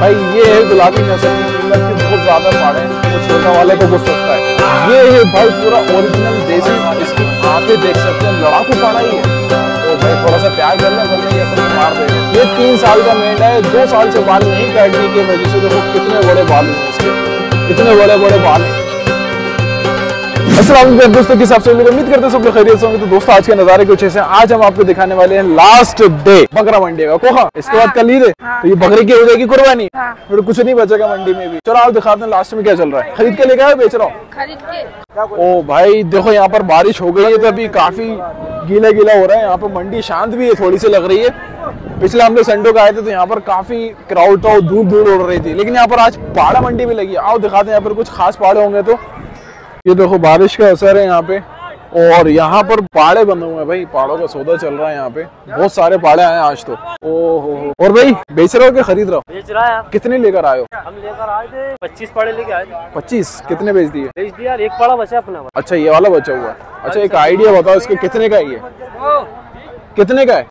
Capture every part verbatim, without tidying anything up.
भाई ये है गुलाबी नस्ल की कीमत की बहुत ज्यादा पाड़े हैं, वो छोटा वाले को बहुत सस्ता है। ये है भाई पूरा ओरिजिनल देसी, इसकी आंखें देख सकते हैं, लड़ाकू पाड़ा ही है। तो भाई थोड़ा सा प्यार कर ले वरना ये अपन मार देगा। ये तीन साल का मेंढा है, दो साल से बाल नहीं काटने की वजह से देखो कितने बड़े बाल हैं इसके, कितने बड़े बड़े बाल हैं। अस्सलाम वालेकुम दोस्तों, किस हिसाब से उम्मीद करते हैं सब लोग खैरियत से होंगे। तो दोस्तों आज के नजारे कुछ ऐसे हैं। आज हम आपको दिखाने वाले हैं लास्ट डे बकरा मंडी का कोहा, इसके बाद कल ईद है। तो ये बकरे की हो जाएगी कुर्बानी, फिर कुछ नहीं बचेगा मंडी में भी। चलो आप दिखाते हैं लास्ट में क्या चल रहा है। खरीद के लेके आए बेच रहा हूँ खरीद के। ओ भाई देखो यहाँ पर बारिश हो गई है तो अभी काफी गीला गीला हो रहा है। यहाँ पर मंडी शांत भी है, थोड़ी सी लग रही है। पिछले हम लोग संडे को आए थे तो यहाँ पर काफी क्राउड था, धूप धूल उड़ रही थी, लेकिन यहाँ पर आज पहाड़ा मंडी भी लगी। आओ दिखाते हैं यहाँ पर कुछ खास पहाड़े होंगे। तो ये देखो बारिश का असर है यहाँ पे, और यहाँ पर पहाड़े बने हुए हैं भाई, पहाड़ों का सौदा चल रहा है यहाँ पे। बहुत सारे पहाड़े आए आज तो। ओहो हो। और भाई बेच रहे हो क्या खरीद रहे हो? बेच रहा है। कितने लेकर आए हो? हम लेकर आए थे पच्चीस पहाड़े लेके आए थे। पच्चीस कितने बेच दिए? बेच दिया, एक पहाड़ा बचा अपना। अच्छा ये वाला बचा हुआ है। अच्छा एक आइडिया बताओ इसके कितने का है? ये कितने का है?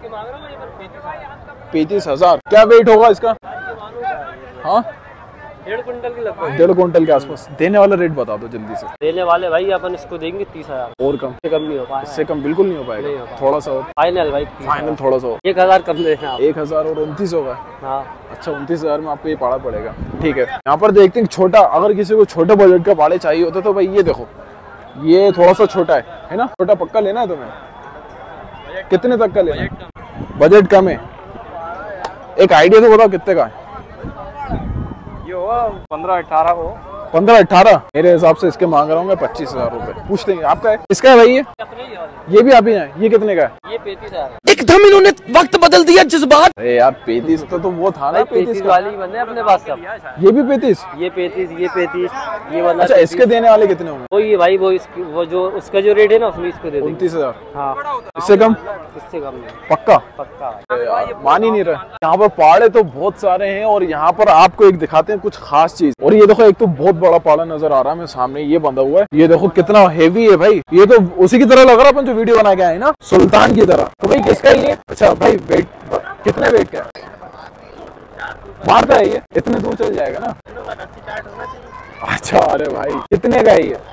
पैंतीस हजार। क्या वेट होगा इसका? हाँ डेढ़ कुंटल की लगभग, डेढ़ कुंटल के आसपास। देने वाला रेट बता दो जल्दी से। देने वाले भाई अपन इसको देंगे तीस हजार। और कम? कम नहीं हो पाएगा, इससे कम बिल्कुल नहीं हो पाएगा। नहीं हो पाएगा। थोड़ा सा फाइनल भाई, फाइनल थोड़ा सा एक हजार कम देना। एक हजार और उनतीस होगा। हाँ अच्छा उनतीस हजार में आपको ये पाड़ा पड़ेगा, ठीक है। यहाँ पर देखते हैं छोटा, अगर किसी को छोटे बजट का पाड़े चाहिए होता तो भाई ये देखो, ये थोड़ा सा छोटा है, है ना? छोटा पक्का लेना है तुम्हें? कितने तक का लेना है? बजट कम है, एक आइडिया तो बताओ कितने का है? पंद्रह अठारह हो। पंद्रह अठारह मेरे हिसाब से इसके मांग रहा हूँ पच्चीस हजार रूपए। पूछ देंगे आपका है? इसका है भाई ये? ये भी आप ही हैं। ये कितने का है? ये पैंतीस हजार। एकदम इन्होंने वक्त बदल दिया जज्बात। अरे यार पैंतीस तो, तो वो था ना, पैंतीस वाली बने अपने पास सब। ये भी पैंतीस? ये पैंतीस, ये पैंतीस, ये वाला। अच्छा इसके देने वाले कितने होंगे? वो ये भाई वो इसकी वो जो उसका जो रेट है ना उसमें इसको दे दो उनतीस हजार। हाँ इससे कम? इससे कम नहीं। पक्का? पक्का मान ही नहीं रहा। यहाँ पर पहाड़े तो बहुत सारे हैं, और यहाँ पर आपको एक दिखाते हैं कुछ खास चीज। और ये देखो एक तो बहुत बड़ा पहाड़ा नजर आ रहा है मैं सामने, ये बंधा हुआ है। ये देखो कितना हेवी है भाई, ये तो उसी की तरह लग रहा है अपन जो वीडियो बना के आए ना, सुल्तान की तरह। तो भाई किसका है ये? अच्छा भाई वेट कितने वेट का है? मारता है ये? इतने दूर चल जाएगा ना? अच्छा अरे भाई कितने का है ये?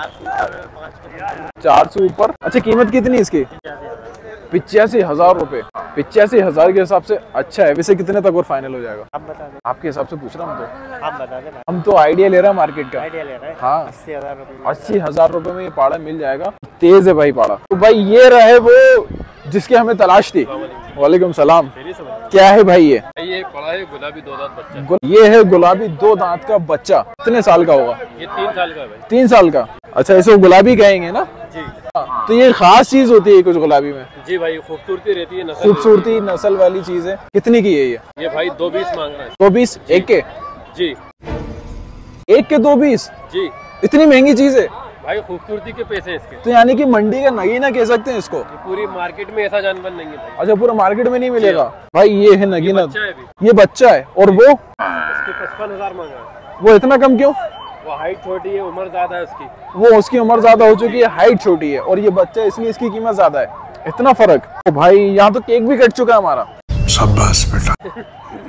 चार सौ ऊपर। अच्छा कीमत कितनी इसकी? पिचासी हजार रूपए। पिचासी हजार के हिसाब से अच्छा है। वैसे कितने तक और फाइनल हो जाएगा? आप बता दें। आपके हिसाब से पूछ रहा हूँ तो। आप बता देना। हम तो आइडिया ले रहे हैं मार्केट का। आइडिया ले रहे हैं। हाँ अस्सी हजार रूपए। अस्सी हजार रूपए में ये पाड़ा मिल जाएगा। तेज है भाई पाड़ा। तो भाई ये रहे वो जिसकी हमें तलाश थी। वालेकुम सलाम। क्या है भाई ये? ये पड़ा है गुलाबी दो दांत बच्चा। ये है गुलाबी दो दांत का बच्चा। कितने साल का होगा? ये तीन साल का है भाई। तीन साल का। अच्छा इसे गुलाबी कहेंगे ना जी। तो ये खास चीज होती है कुछ गुलाबी में? जी भाई खूबसूरती रहती है, नस्ल खूबसूरती नस्ल वाली चीज है। कितनी की है ये? ये भाई दो बीस मांग रहा है। दो बीस एक के? जी एक के दो बीस? जी। इतनी महंगी चीज है भाई, खूबसूरती के पैसे इसके। तो यानी कि मंडी का नगीना कह सकते हैं इसको? पूरी मार्केट में ऐसा जानवर नहीं है भाई। अच्छा पूरा मार्केट में नहीं मिलेगा भाई। ये है नगीना, ये बच्चा है, ये बच्चा है। और वो इसके पचपन हजार मांग रहा है। वो इतना कम क्यों? वो हाइट छोटी है, उम्र ज्यादा है उसकी। वो उसकी उम्र ज्यादा हो चुकी है, हाइट छोटी है, और ये बच्चा इसलिए इसकी कीमत ज्यादा है। इतना फर्क। तो भाई यहाँ तो केक भी कट चुका है हमारा। शाबाश बेटा।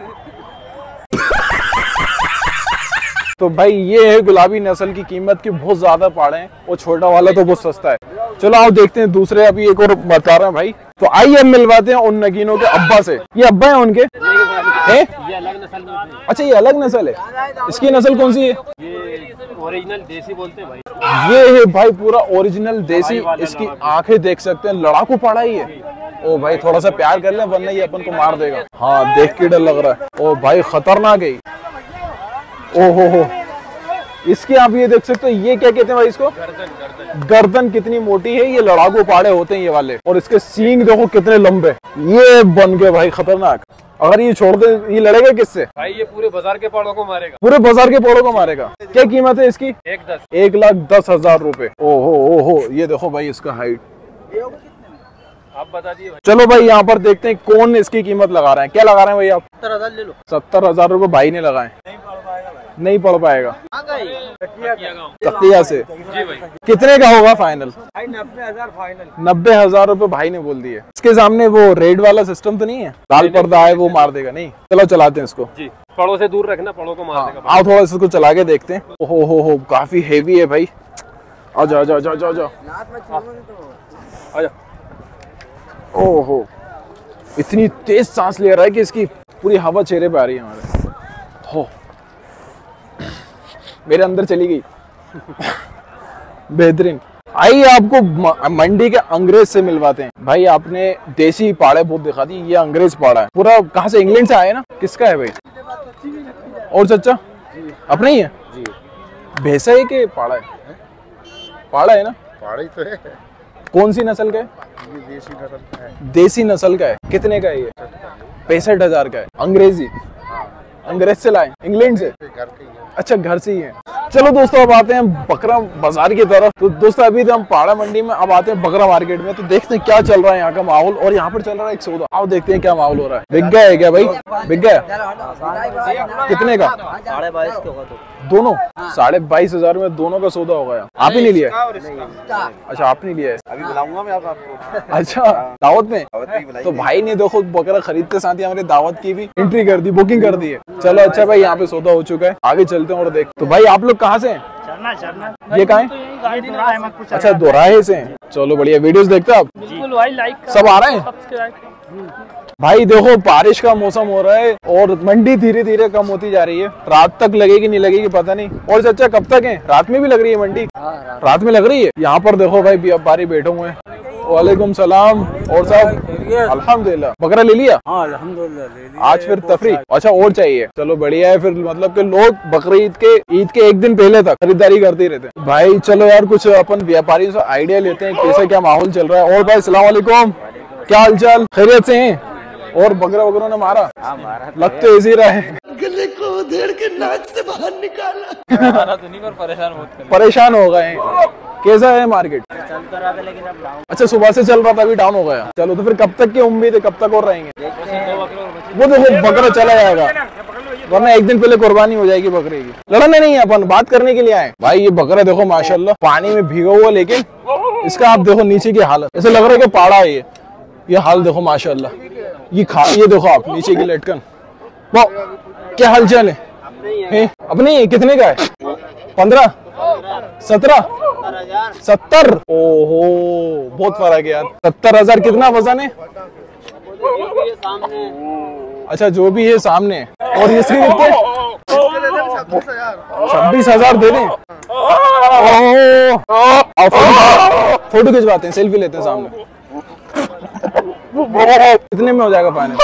तो भाई ये है गुलाबी नस्ल की कीमत की बहुत ज्यादा पाड़े हैं, वो छोटा वाला तो बहुत सस्ता है। चलो आओ देखते हैं दूसरे, अभी एक और बता रहे हैं भाई। तो आइए हम मिलवाते हैं उन नगीनों के अब्बा से। ये अब्बा है उनके? है? ये अलग नस्ल में। अच्छा ये अलग नस्ल है। इसकी नस्ल कौन सी है? ये ओरिजिनल देसी बोलते हैं भाई। ये है भाई पूरा ओरिजिनल देसी, इसकी आंखें देख सकते हैं, लड़ाकू पाड़ा ही है। ओ भाई थोड़ा सा प्यार कर ले वरना ये अपन को मार देगा। हाँ देख के डर लग रहा है। ओ भाई खतरनाक है। ओहो हो, इसकी आप ये देख सकते हो। ये क्या कहते हैं भाई इसको? गर्दन। गर्दन गर्दन कितनी मोटी है। ये लड़ाकू पाड़े होते हैं ये वाले, और इसके सींग देखो कितने लंबे। ये बन गए भाई खतरनाक। अगर ये छोड़ दे ये लड़ेगा किससे? भाई ये पूरे बाजार के पाड़ों को मारेगा। पूरे बाजार के पाड़ों को मारेगा। क्या कीमत है इसकी? एक दस। एक लाख दस हजार रूपए। ओहो ओहो, ये देखो भाई इसका हाइट। आप बता दिए। चलो भाई यहाँ पर देखते हैं कौन इसकी कीमत लगा रहे हैं। क्या लगा रहे हैं भाई आप? सत्तर हजार ले लो। सत्तर हजार रूपए भाई ने लगाए। नहीं पड़ पाएगा भाई। नहीं पड़ पाएगा। तकिया से जी भाई। कितने का होगा फाइनल? नब्बे हजार फाइनल। नब्बे हजार रुपए भाई ने बोल दिए। इसके सामने वो रेड वाला सिस्टम तो नहीं है, लाल पर्दा है वो मार देगा? नहीं, चलो चलाते हैं इसको। जी, पड़ों से दूर रखना, पड़ों को मार देगा। आओ थोड़ा इसको चला के देखते हैं। ओहो हो हो काफी हेवी है भाई। आ जाओ जाओ जाओ जाओ जाओ। ओहो, इतनी तेज सांस ले रहा है कि इसकी पूरी हवा चेहरे पे आ रही है हमारे। हो, मेरे अंदर चली गई। बेहतरीन। आइए आपको मंडी के अंग्रेज से मिलवाते हैं। भाई आपने देसी पाड़े बहुत दिखा दी, ये अंग्रेज पाड़ा है पूरा। कहाँ से? इंग्लैंड से आए ना? किसका है भाई? और चाचा अपना ही है? जी। भैंसा है कि पाड़ा है? पाड़ा है ना? पाड़ा तो है। कौन सी नस्ल का है? ये देसी नस्ल का है। देसी नस्ल का है। कितने का है ये? पैंसठ हजार का है। अंग्रेजी? अंग्रेज से लाए? इंग्लैंड से? घर के ही है। अच्छा, घर से ही है। चलो दोस्तों अब आते हैं बकरा बाजार की तरफ। तो दोस्तों अभी तो हम पहाड़ा मंडी में, अब आते हैं बकरा मार्केट में। तो देखते हैं क्या चल रहा है यहाँ का माहौल। और यहाँ पर चल रहा है एक सौदा। आओ देखते हैं क्या माहौल हो रहा है। बिक गया है क्या भाई? बिक गया? कितने का? साढ़े बाईस के होगा। तो दोनों साढ़े बाईस हजार में दोनों का सौदा हो गया। आप ही नहीं लिया? अच्छा, आप नहीं लिया है? अभी बुलाऊंगा मैं आपको। अच्छा, दावत में? तो भाई ने देखो बकरा खरीदते साथ ही हमारी दावत की भी एंट्री कर दी, बुकिंग कर दी है। चलो अच्छा भाई, यहाँ पे सौदा हो चुका है, आगे चलते हैं और देख। तो भाई आप लोग कहाँ से हैं? चलना चलना। ये कहाँ है? अच्छा, दोराहे से हैं। चलो बढ़िया। वीडियोस देखते हैं आप? बिल्कुल भाई, लाइक सब आ रहे हैं? भाई देखो बारिश का मौसम हो रहा है और मंडी धीरे धीरे कम होती जा रही है। रात तक लगेगी नहीं लगेगी पता नहीं। और चाचा कब तक है? रात में भी लग रही है मंडी? रात में लग रही है। यहाँ पर देखो भाई व्यापारी बैठे हुए हैं। वालेकुम सलाम। और साहब अल्हम्दुलिल्लाह। बकरा ले लिया? हाँ अल्हम्दुलिल्लाह ले लिया। आज फिर तफरी? अच्छा, और चाहिए? चलो बढ़िया है फिर। मतलब कि लोग बकरीद के ईद के एक दिन पहले तक खरीदारी करते रहते हैं। भाई चलो यार कुछ अपन व्यापारियों से आइडिया लेते हैं कैसे क्या माहौल चल रहा है। और भाई सलाम वालेकुम, क्या हाल चाल? खैरियत से हैं? और बकरा वगैरह ने मारा? हाँ, मारा लग तो इजी रहा है। गले को उधेड़ के नाक से बाहर निकाला। मारा तो नहीं, पर परेशान बहुत कर परेशान हो गए। कैसा है मार्केट? चल रहा था लेकिन अब डाउन। अच्छा, सुबह से चल रहा था, अभी डाउन हो गया। चलो तो फिर कब तक की उम्मीद है? कब तक और रहेंगे? वो देखो बकरा चला जाएगा, वरना एक दिन पहले कुर्बानी हो जाएगी बकरे की। लड़ने नहीं है अपन, बात करने के लिए आए। भाई ये बकरा देखो माशाल्लाह पानी में भीगा हुआ, लेकिन इसका आप देखो नीचे की हालत, ऐसे लग रहा है कि पाड़ा है ये। ये हाल देखो माशाल्लाह। ये खा, ये देखो आप नीचे की लटकन। वो क्या हाल चाल है? है अपने? कितने का है? पंद्रह सत्रह सत्तर? ओहो बहुत फर्क है यार। सत्तर हजार कितना वजन है? अच्छा, जो भी है सामने। और इसके कितने? छब्बीस हजार दे दें? फोटो खिंचवाते हैं, सेल्फी लेते हैं सामने। कितने में हो जाएगा फाइनल?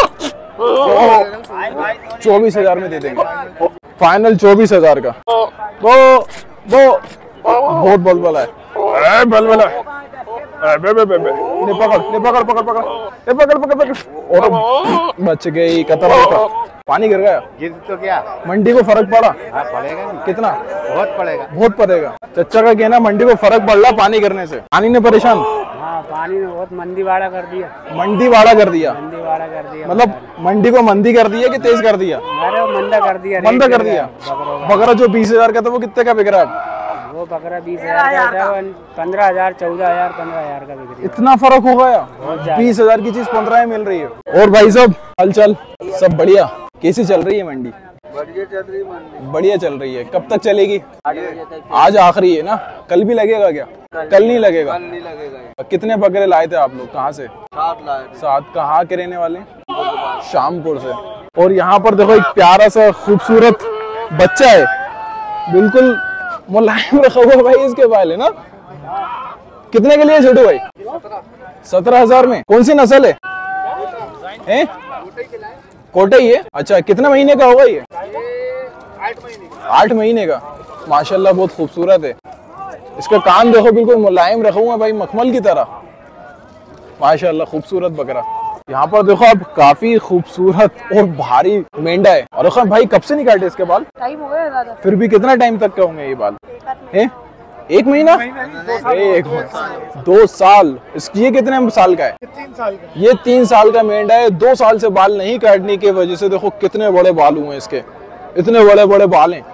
चौबीस हजार में दे देंगे फाइनल। चौबीस हजार का वो वो बहुत बलबला है। बलबला बे बे बे बे। ने पकड़ ने पकड़ पकड़ पकड़ ने पकड़ पकड़ पकड़। और बच गई। कतर का पानी गिर गया। गिर तो क्या मंडी को फर्क पड़ा? हाँ, पड़ेगा। कितना? बहुत पड़ेगा। बहुत पड़ेगा। चच्चा का कहना मंडी को फर्क पड़ रहा पानी गिरने से। पानी ने परेशान? हाँ, पानी ने बहुत मंदी वाड़ा कर दिया। मंडी वाड़ा कर दिया? मंदी वाड़ा कर दिया। मतलब मंडी को मंदी कर दिया कि तेज कर दिया? अरे मंदा कर दिया। मंदा कर दिया। बकरा जो बीस हजार का था वो कितने का बिक रहा है? वो बकरा बीस हजार का था, पंद्रह हजार चौदह हजार पंद्रह हजार का बिक रहा है। इतना फर्क हो गया? बीस हजार की चीज पंद्रह में मिल रही है। और भाई साहब हलचल सब बढ़िया? कैसी चल रही है मंडी? बढ़िया चल रही है मंडी। बढ़िया चल रही है। कब तक चलेगी? आज आखिरी है ना? कल भी लगेगा क्या? कल नहीं लगेगा? कल नहीं लगेगा। कितने बकरे लाए थे आप लोग? कहाँ से? सात लाए थे। सात? कहाँ के रहने वाले? शामपुर से। और यहाँ पर देखो एक प्यारा सा खूबसूरत बच्चा है, बिल्कुल मुलायम रखा हुआ भाई इसके बाल है ना। कितने के लिए छोटू भाई? सत्रह हजार में? कौन सी नस्ल है? हैं? कोटे ही है? अच्छा, कितने महीने का होगा ये? आठ महीने आठ महीने का। माशाल्लाह बहुत खूबसूरत है। इसका कान देखो बिल्कुल मुलायम रखा हुआ है भाई, मखमल की तरह। माशाल्लाह खूबसूरत बकरा। यहाँ पर देखो अब काफी खूबसूरत और भारी मेंढा है। और भाई कब से नहीं काटे इसके बाल? टाइम हो गया दादा। फिर भी कितना टाइम तक का होंगे ये बाल? है एक महीना? एक दो साल? इसकी ये कितने साल का है? तीन साल का। ये तीन साल का मेंढा है। दो साल से बाल नहीं काटने की वजह से देखो कितने बड़े बाल हुए इसके। इतने बड़े बड़े बाल हैं।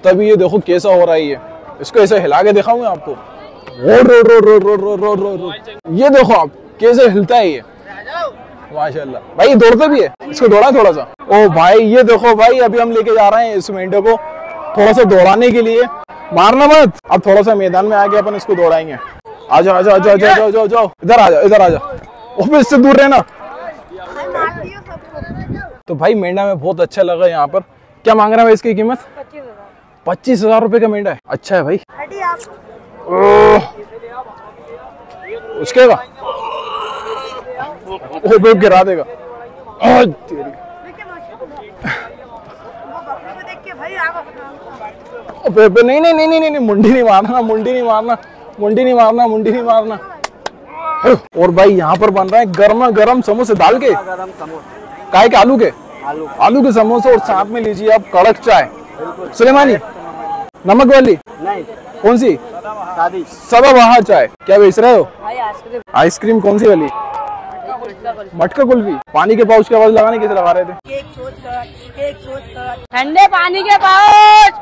तभी ये देखो कैसा हो रहा है ये। इसको ऐसे हिला के दिखाऊं मैं आपको। Road road road road road road road road road ये देखो आप कैसे हिलता है ये, माशाल्लाह। भाई ये दौड़ता भी है, इसको दौड़ा थोड़ा सा। ओ भाई ये देखो भाई, अभी हम लेके जा रहे हैं इस मेंढक को थोड़ा सा दौड़ाने के लिए। मारना मत, अब थोड़ा सा मैदान में आके अपन इसको दौड़ाएंगे। आजा आजा आजा आजा जाओ जाओ जाओ, इधर आजा इधर आजा। ओ इससे दूर रहना। तो भाई मेंढा में बहुत अच्छा लगा यहाँ पर। क्या मांग रहा है भाई इसकी कीमत? पच्चीस हजार रुपए का मेंढा है। अच्छा है भाई। उसके का ओ बेब गिरा देगा। बेब नहीं नहीं नहीं नहीं नहीं मुंडी नहीं मारना, मुंडी नहीं मारना, मुंडी नहीं मारना, मुंडी नहीं मारना। और भाई यहाँ पर बन रहा है गर्मा गर्म समोसे दाल के, काय के आलू के आलू आलू के समोसे, और साथ में लीजिए आप कड़क चाय सुलेमानी नमक वाली। नहीं, कौन सी? शादी सदाबहार चाय। क्या बेच रहे हो? आइसक्रीम। आइसक्रीम कौन सी वाली? मटका कुल्फी। पानी के पाउच की आवाज लगाने कैसे लगा रहे थे? ठंडे पानी के पाउच।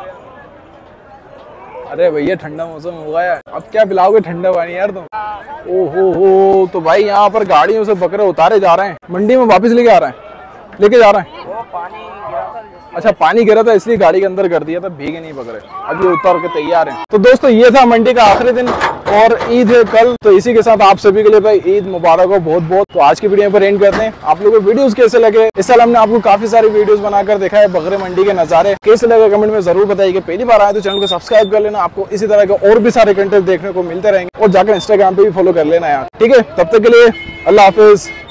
अरे भैया ठंडा मौसम हो गया, अब क्या पिलाओगे ठंडा पानी यार तुम? ओ हो हो। तो भाई यहाँ पर गाड़ियों से बकरे उतारे जा रहे हैं, मंडी में वापस लेके आ रहे हैं, लेके जा रहे हैं। वो पानी गिरा था। अच्छा पानी गिरा था इसलिए गाड़ी के अंदर कर दिया था, भीगे नहीं बकरे, अभी उतर के तैयार हैं। तो दोस्तों ये था मंडी का आखिरी दिन और ईद है कल, तो इसी के साथ आप सभी के लिए भाई ईद मुबारक हो बहुत बहुत। तो आज की वीडियो पर एंड करते हैं। आप लोगों को वीडियोस कैसे लगे? इस साल हमने आपको काफी सारी वीडियोस बनाकर दिखा है, बकरे मंडी के नजारे कैसे लगे कमेंट में जरूर बताइए। पहली बार आए तो चैनल को सब्सक्राइब कर लेना, आपको इसी तरह के और भी सारे कंटेंट देखने को मिलते रहेंगे, और जाकर इंस्टाग्राम पे भी फॉलो कर लेना यार, ठीक है? तब तक के लिए अल्लाह हाफिज।